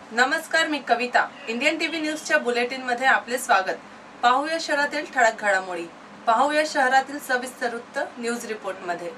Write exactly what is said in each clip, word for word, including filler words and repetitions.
नमस्कार, मी Kavita. Indian TV न्यूजच्या बुलेटिन मध्ये आपले स्वागत. पाहूया शहरातील ठळक घडामोडी. पाहूया शहरातील सविस्तर वृत्त न्यूज रिपोर्ट मध्ये.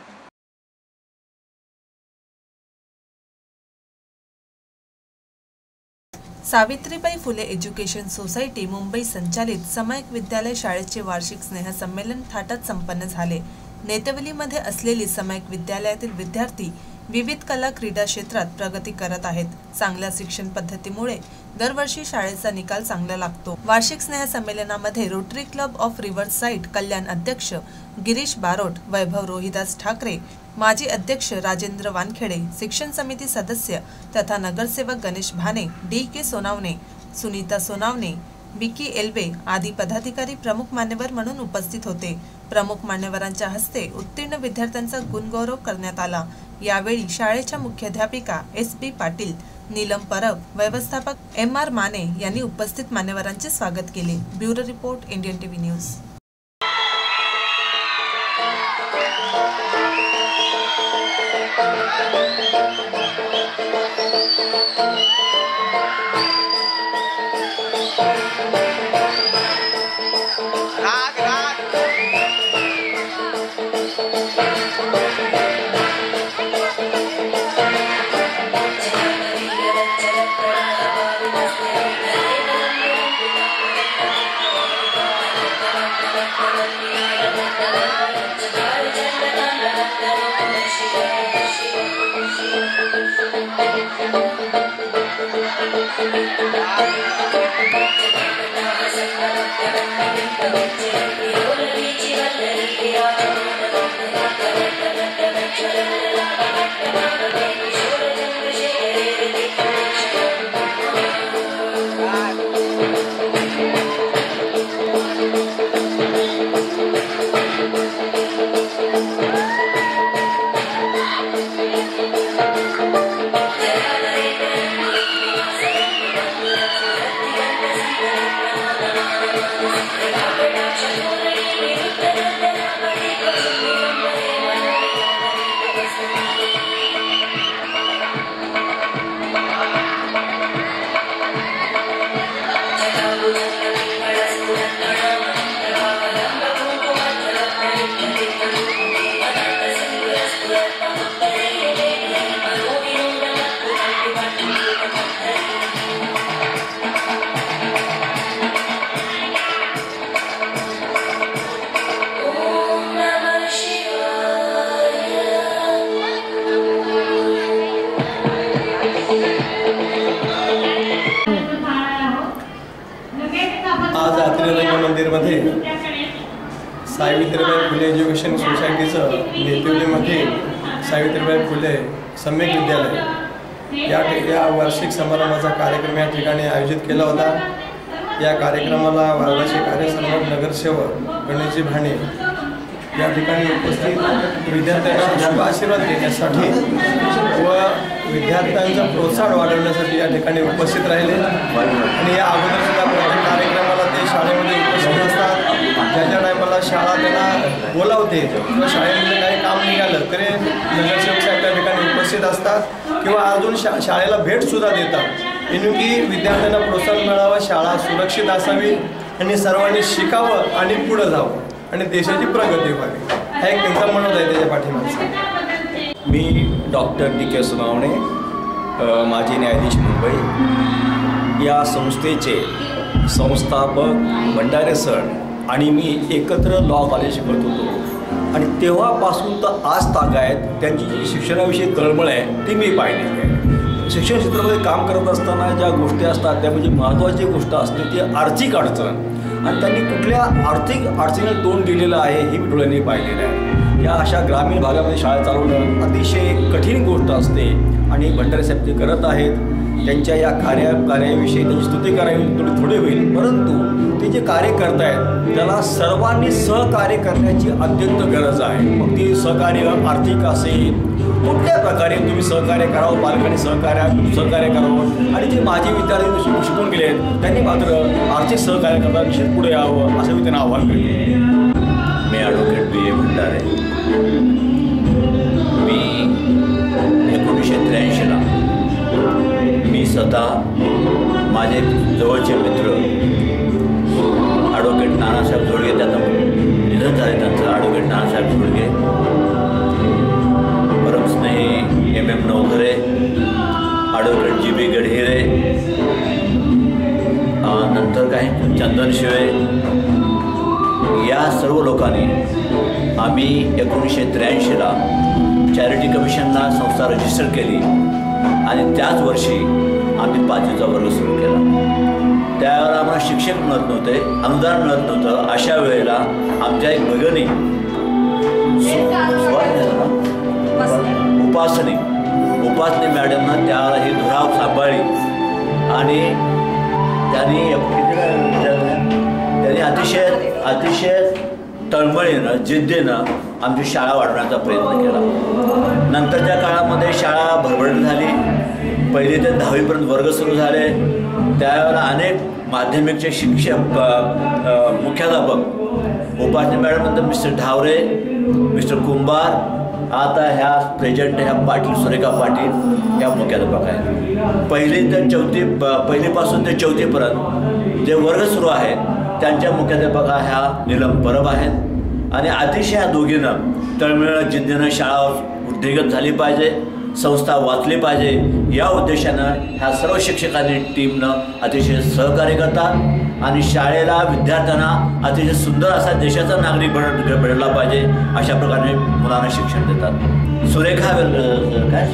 सावित्रीबाई फुले एज्युकेशन सोसायटी मुंबई संचालित समयक विद्यालय शाळेचे वार्षिक स्नेहसंमेलन थाटात संपन्न झाले. नेतवलीमध्ये असलेली समयक विद्यालयातील विद्यार्थी विविध कला क्रीडा क्षेत्रात प्रगती करत आहेत. चांगल्या शिक्षण पद्धतीमुळे दरवर्षी शाळेचा निकाल चांगला लागतो. वार्षिक स्नेहसंमेलनामध्ये Rotary Club of Riverside Kalyan अध्यक्ष गिरीश बारोट, वैभव रोहिदास ठाकरे, माजी अध्यक्ष राजेंद्र वानखेडे, शिक्षण समिती सदस्य तथा नगरसेवक गणेश भाने, डी के सोनावणे, सुनीता सोनावणे, विकी एल्वे आदी पदाधिकारी प्रमुख मान्यवर म्हणून उपस्थित होते. प्रमुख मान्यवरांच्या हस्ते उत्तीर्ण विद्यार्थ्यांचा गुणगौरव करण्यात आला. यावेळी शाळेच्या मुख्याध्यापिका एस बी पाटील, नीलम परब, व्यवस्थापक एम आर माने यांनी उपस्थित मान्यवरांचे स्वागत केले. Bureau report, Indian TV news. आज आत्रेय मंदिरमध्ये सावित्रीबाई फुले एज्युकेशन सोसायटीचं नेतवलीमध्ये सावित्रीबाई फुले सम्यक विद्यालय या या वार्षिक समारंभाचा कार्यक्रम या ठिकाणी आयोजित केला होता. या कार्यक्रमाला वार्डाचे कार्यसम्राट नगरसेवक गणेशजी भाणे या ठिकाणी उपस्थित विद्यार्थ्यांना शुभ आशीर्वाद देण्यासाठी व विद्यार्थ्यांचं प्रोत्साहन वाढवण्यासाठी या ठिकाणी उपस्थित राहिले. आणि या अगोदर सुद्धा प्रत्येक कार्यक्रमाला ते शाळेमध्ये उपस्थित असतात. ज्या टायमाला शाळा त्यांना बोलावते किंवा शाळेमध्ये काही काम निघालं तरी नगरसेवक साहेब त्या ठिकाणी उपस्थित असतात किंवा अजून शा शाळेला भेटसुद्धा देतात. म्हणून की विद्यार्थ्यांना प्रोत्साहन मिळावं, शाळा सुरक्षित असावी आणि सर्वांनी शिकावं आणि पुढं जावं आणि देशाची प्रगती व्हावी, हा एक त्यांचा मनोद आहे त्याच्या पाठीमागचा. मी डॉक्टर डी के सोनावणे, माजी न्यायाधीश मुंबई या संस्थेचे संस्थापक भंडारे सर आणि मी एकत्र लॉ कॉलेज शिकत होतो आणि तेव्हापासून तर आज तागायत त्यांची जी शिक्षणाविषयी तळमळ आहे ती मी पाहिलेली आहे. शिक्षण क्षेत्रामध्ये काम करत असताना ज्या गोष्टी असतात त्या म्हणजे महत्त्वाची गोष्ट असते ती आर्थिक अडचण आणि त्यांनी कुठल्या आर्थिक अडचणीला तोंड दिलेलं आहे हे मी डोळ्यांनी पाहिलेलं आहे. या अशा ग्रामीण भागामध्ये शाळा चालवणं अतिशय कठीण गोष्ट असते आणि भंडारे साहेब ते करत आहेत. त्यांच्या या कार्या कार्याविषयी त्यांची स्तुती करावी थोडी थोडी होईल, परंतु ते जे कार्य करत आहेत त्याला सर्वांनी सहकार्य करण्याची अत्यंत गरज आहे. मग ती सहकार्य आर्थिक असेल, कुठल्या प्रकारे तुम्ही सहकार्य करावं, पालकांनी सहकार्य सहकार्य करावं आणि जे माजी विद्यार्थी शिकून शिकून गेले आहेत त्यांनी मात्र आर्थिक सहकार्य करता निश्चित पुढे यावं असं मी त्यांना आवाहन करतो. मी ॲडव्होकेट बी ए भंडारे. मी एकोणीसशे त्र्याऐंशीला मी स्वतः माझे जवळचे मित्र ॲडव्होकेट नानासाहेब झोडगे, त्यांना निधन झाले त्यांचं, ॲडव्होकेट नानासाहेब झोडगे, परमस्नेही M M Navghare, advocate G B Gadhire, नंतर काही चंदन शिळे, या सर्व लोकांनी आम्ही एकोणीसशे त्र्याऐंशीला चॅरिटी कमिशनला संस्था रजिस्टर केली आणि त्याच वर्षी आम्ही पाचवीचा वर्ग सुरू केला. त्यावेळेला आम्हाला शिक्षक मिळत नव्हते, अनुदान मिळत नव्हतं. अशा वेळेला आमच्या एक भगिनी उपासनी उपासनी मॅडमनं त्यावेळेला ही धुराव सांभाळली आणि त्यांनी त्यांनी अतिशय अतिशय तळमळीनं जिद्दीनं आमची शाळा वाढवण्याचा प्रयत्न केला. नंतरच्या काळामध्ये शाळा भरभराट झाली. पहिली ते दहावीपर्यंत वर्ग सुरू झाले. त्यावेळेला अनेक माध्यमिकचे शिक्षक मुख्याध्यापक उपासनी मॅडम नंतर मिस्टर ढावरे, मिस्टर कुंभार, आता ह्या प्रेझेंट ह्या पाटील, सुरेखा पाटील ह्या मुख्याध्यापक आहेत. पहिली ते चौथी पहिलीपासून ते चौथीपर्यंत जे वर्ग सुरू आहेत त्यांच्या मुख्याध्यापका ह्या नीलम परब आहेत आणि अतिशय ह्या दोघीनं तळमळीनं जिद्दीनं शाळा उद्योगत झाली पाहिजे, संस्था वाचली पाहिजे या उद्देशानं ह्या सर्व शिक्षकांनी टीमनं अतिशय सहकार्य करतात आणि शाळेला विद्यार्थ्यांना अतिशय सुंदर असा देशाचा नागरिक बन बनला पाहिजे अशा प्रकारे मुलांना शिक्षण देतात. सुरेखा वेल काय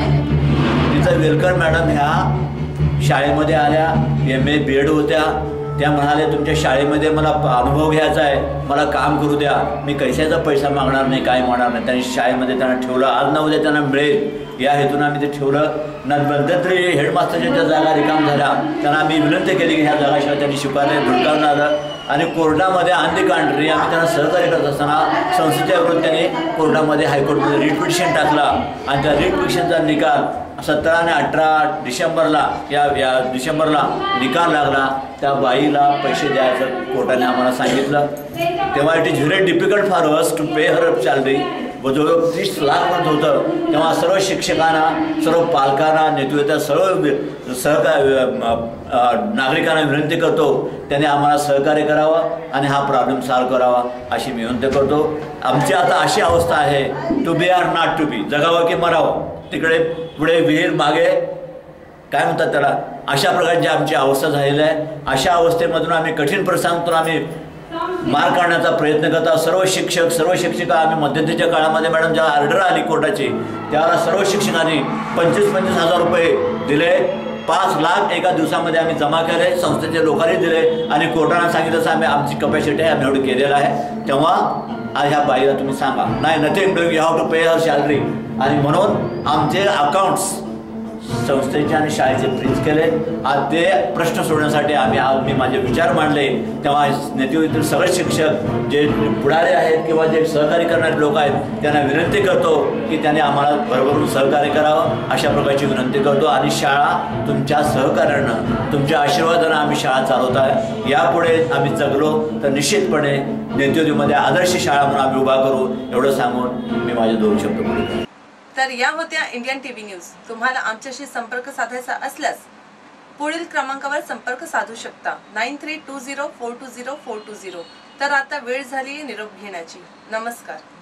तिचा वेलकर मॅडम ह्या शाळेमध्ये आल्या, एम ए बी एड होत्या. त्या म्हणाले तुमच्या शाळेमध्ये मला अनुभव घ्यायचा आहे, मला काम करू द्या, मी कैशाचा पैसा मागणार नाही, काय मागणार नाही. त्यांनी शाळेमध्ये त्यांना ठेवलं. आज ना उद्या त्यांना मिळेल या हेतून आम्ही ते ठेवलं. नंतर हेडमास्टरच्या ज्या जागा रिकाम झाल्या त्यांना आम्ही विनंती केली की ह्या जागाशिवाय त्यांनी शिकवायला धुडकावून आलं आणि कोर्टामध्ये आंधी कांट्री आम्ही त्यांना सहकार्य करत असताना संस्थेच्या विरोधात त्यांनी कोर्टामध्ये हायकोर्टमध्ये रिट पिटिशन टाकला आणि त्या रिट पिटिशनचा निकाल सतरा आणि अठरा डिसेंबरला या या डिसेंबरला निकाल लागला. त्या बाईला पैसे द्यायचं कोर्टाने आम्हाला सांगितलं. तेव्हा it is very difficult for us to pay her salary. जवळजवळ तीस लाख पर्यंत होतं. तेव्हा सर्व शिक्षकांना, सर्व पालकांना, नेतृत्वाच्या सर्व सहकार नागरिकांना विनंती करतो त्याने आम्हाला सहकार्य करावं आणि हा प्रॉब्लेम सॉल्व्ह करावा अशी मी विनंती करतो. आमची आता अशी अवस्था आहे to be or not to be, जगावं की मरावं. तिकडे पुढे विहीर, मागे काय म्हणतात त्याला, अशा प्रकारची आमची अवस्था झालेली आहे. अशा अवस्थेमधून आम्ही कठीण प्रसंगातून आम्ही मार काढण्याचा प्रयत्न करता. सर्व शिक्षक, सर्व शिक्षिका आम्ही मध्यंतरीच्या काळामध्ये मॅडम जेव्हा ऑर्डर आली कोर्टाची त्यावेळेला सर्व शिक्षकांनी पंचवीस पंचवीस हजार रुपये दिले. पाच लाख एका दिवसामध्ये आम्ही जमा केले, संस्थेचे लोकांनी दिले आणि कोर्टाने सांगितलं असं आम्ही आमची कपॅसिटी आहे, आम्ही एवढं केलेलं आहे. तेव्हा आज ह्या बाईला तुम्ही सांगा नाही nothing doing, you have to pay her salary. आणि म्हणून आमचे अकाउंट्स संस्थेचे आणि शाळेचे फ्रीज केले. आज ते प्रश्न सोडण्यासाठी आम्ही आज मी माझे विचार मांडले. तेव्हा नेतृत्वातील सगळे शिक्षक जे पुढारी आहेत किंवा जे सहकार्य करणारे लोक आहेत त्यांना विनंती करतो की त्यांनी आम्हाला भरभरून सहकार्य करावं अशा प्रकारची विनंती करतो. आणि शाळा तुमच्या सहकार्यानं, तुमच्या आशीर्वादानं आम्ही शाळा चालवत आहे. यापुढे आम्ही जगलो तर निश्चितपणे नेतृत्वामध्ये आदर्श शाळा म्हणून आम्ही उभा करू एवढं सांगून मी माझे दोन शब्द बोलतो. तर या होत्या इंडियन टीव्ही न्यूज. तुम्हाला आमच्याशी संपर्क साधायचा असल्यास पुढील क्रमांकावर संपर्क साधू शकता nine three two zero four two zero four two zero. तर आता वेळ झाली निरोप घेण्याची. नमस्कार.